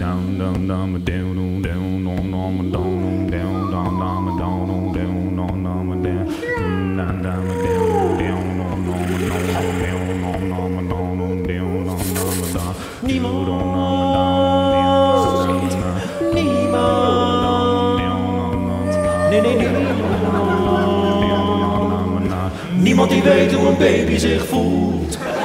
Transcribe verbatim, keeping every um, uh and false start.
Nee, nee, nee. Niemand die weet hoe een baby zich voelt.